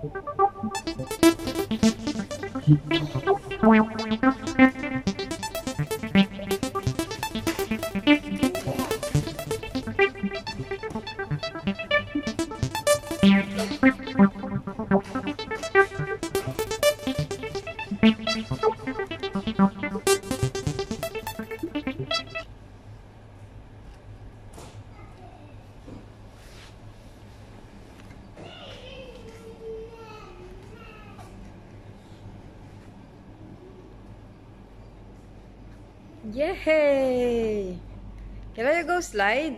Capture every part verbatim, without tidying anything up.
Yay! Can you go slide?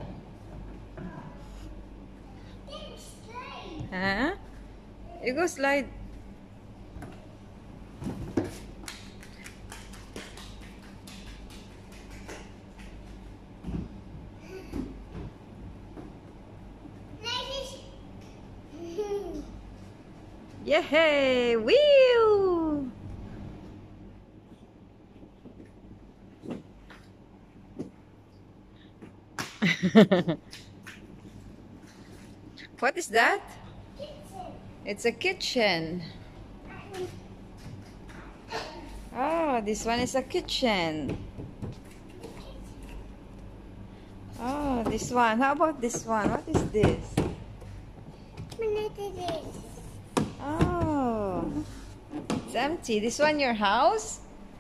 Huh? You go slide. Yay! Wheel! What is that? Kitchen. It's a kitchen. Oh, this one is a kitchen. Oh, this one. How about this one? What is this? What is this? Oh, it's empty. This one your house?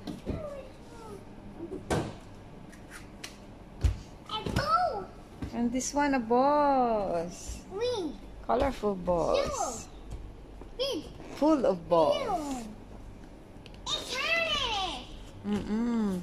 A bowl. And this one a balls. Green. Colorful balls. Big. Full of balls. Blue. It's honey. Mm-mm.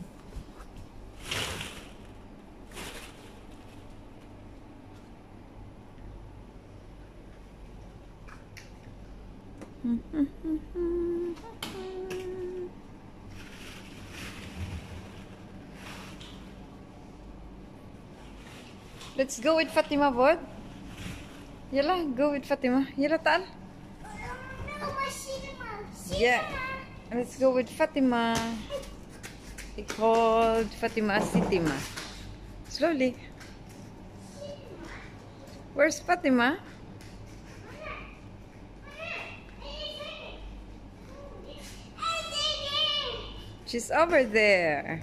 Let's go with Fatima, Bod. Yalla, go with Fatima. Yalla, Tal. No, maar cinema. Yeah. Let's go with Fatima. He called Fatima Sitima. Slowly. Where's Fatima? She's over there.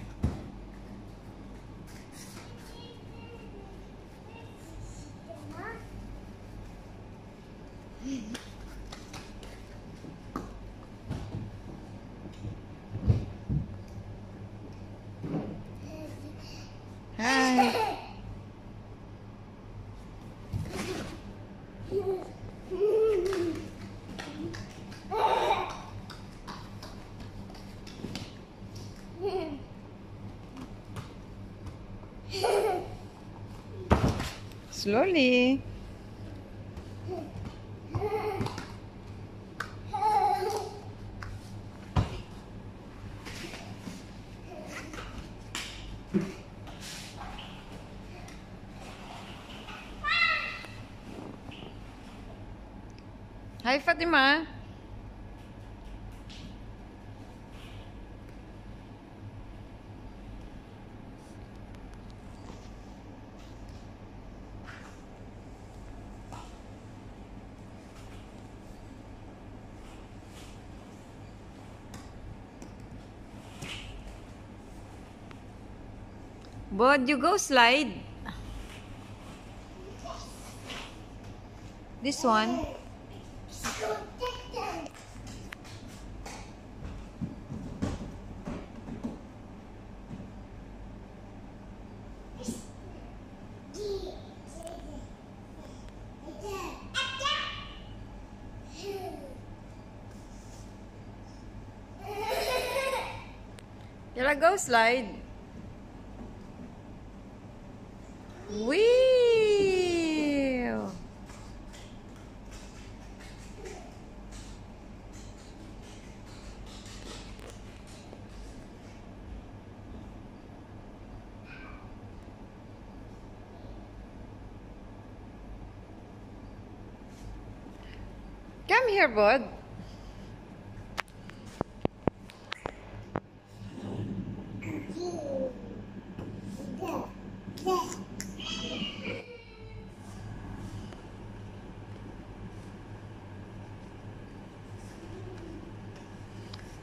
Hi. Slowly. Hi, Fatima. But you go slide. This one. Yalla, go slide. Wheel. Come here, bud.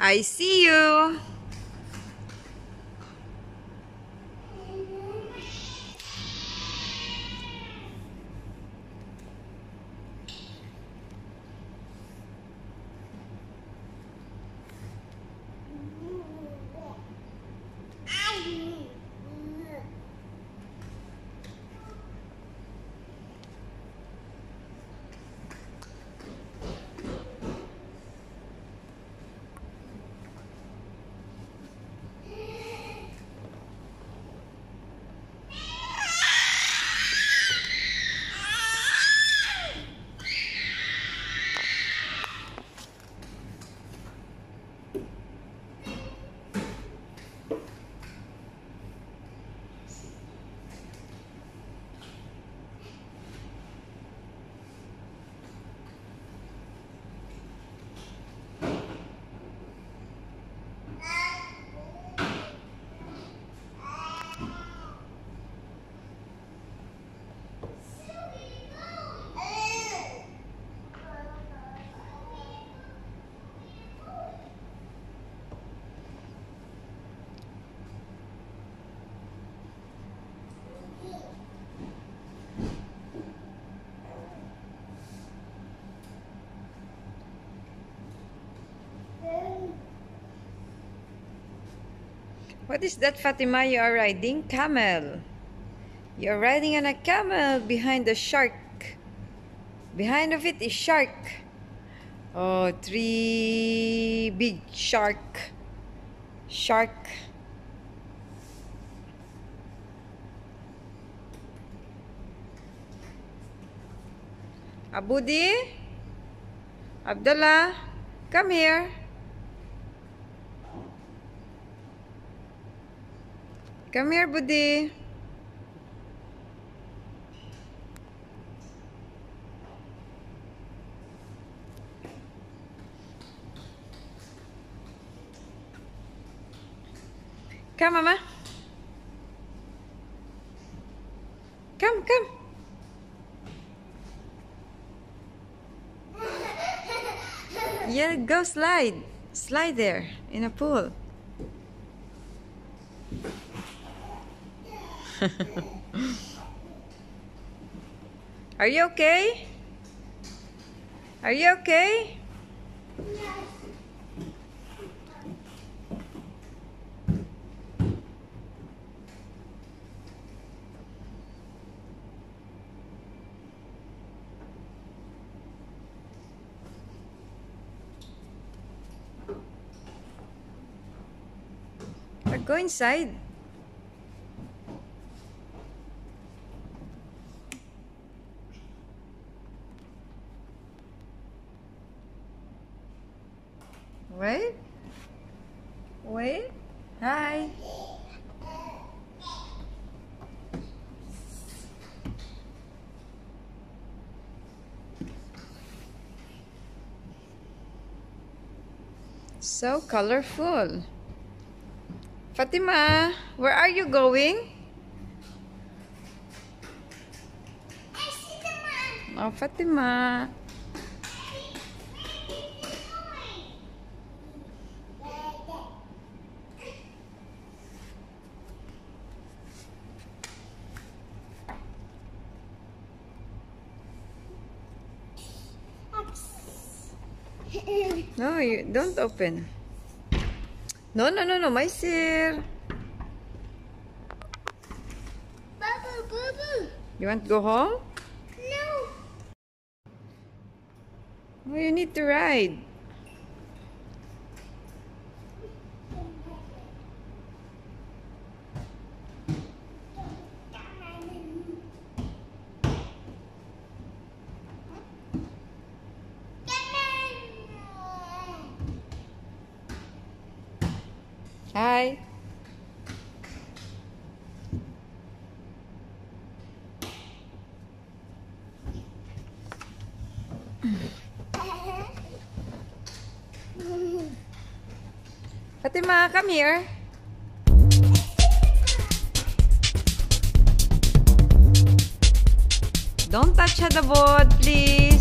I see you. What is that, Fatima? You are riding camel. You're riding on a camel behind the shark. Behind of it is shark. Oh, three big shark. Shark. Abudi? Abdullah? Come here. Come here, Budi. Come, Mama. Come, come. Yeah, go slide. Slide there in a pool. Are you okay? Are you okay? Yes. Go inside. Wait. Wait. Hi. So colorful. Fatima, where are you going? I see the man. Oh, Fatima. No, you don't open. No, no, no, no, my sir. Bubble, bubble. You want to go home? No. Oh, you need to ride. Hi. Fatima, come here. Don't touch the board, please.